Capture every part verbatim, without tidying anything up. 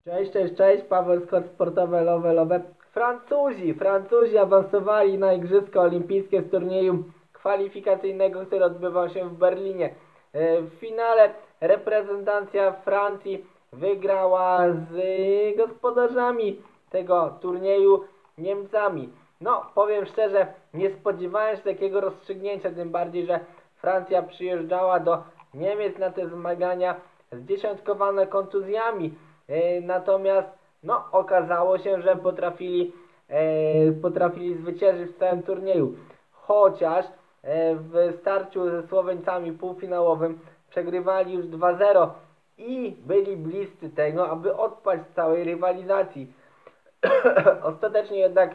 Cześć, cześć, cześć, Paweł Skok Sportowe Love Love. Francuzi, Francuzi awansowali na Igrzyska Olimpijskie z turnieju kwalifikacyjnego, który odbywał się w Berlinie. W finale reprezentacja Francji wygrała z gospodarzami tego turnieju, Niemcami. No, powiem szczerze, nie spodziewałem się takiego rozstrzygnięcia, tym bardziej, że Francja przyjeżdżała do Niemiec na te zmagania zdziesiątkowane kontuzjami. E, natomiast no, okazało się, że potrafili, e, potrafili zwyciężyć w całym turnieju. Chociaż e, w starciu ze Słoweńcami półfinałowym przegrywali już dwa zero i byli bliscy tego, aby odpaść z całej rywalizacji. Ostatecznie jednak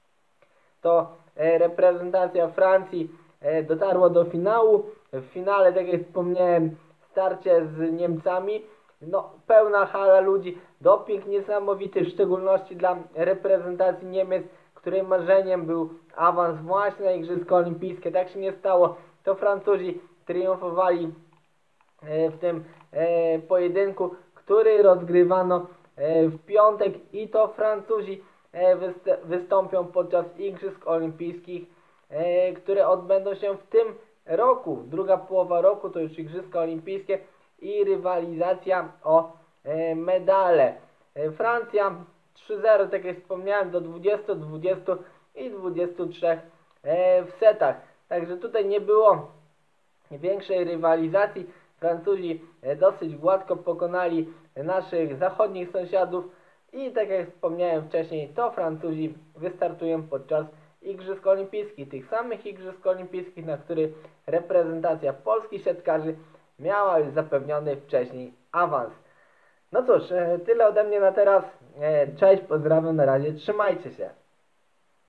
to e, reprezentacja Francji e, dotarła do finału. W finale, tak jak wspomniałem, starcie z Niemcami. No, pełna hala ludzi, doping niesamowity, w szczególności dla reprezentacji Niemiec, której marzeniem był awans właśnie na Igrzyska Olimpijskie. Tak się nie stało. To Francuzi triumfowali e, w tym e, pojedynku, który rozgrywano e, w piątek, i to Francuzi e, wystąpią podczas Igrzysk Olimpijskich, e, które odbędą się w tym roku. Druga połowa roku to już Igrzyska Olimpijskie i rywalizacja o e, medale. E, Francja trzy zero, tak jak wspomniałem, do dwudziestu, dwudziestu i dwudziestu trzech e, w setach. Także tutaj nie było większej rywalizacji. Francuzi e, dosyć gładko pokonali naszych zachodnich sąsiadów i tak jak wspomniałem wcześniej, to Francuzi wystartują podczas Igrzysk Olimpijskich, tych samych Igrzysk Olimpijskich, na których reprezentacja polskich siatkarzy miała już zapewniony wcześniej awans. No cóż, tyle ode mnie na teraz. Cześć, pozdrawiam, na razie, trzymajcie się.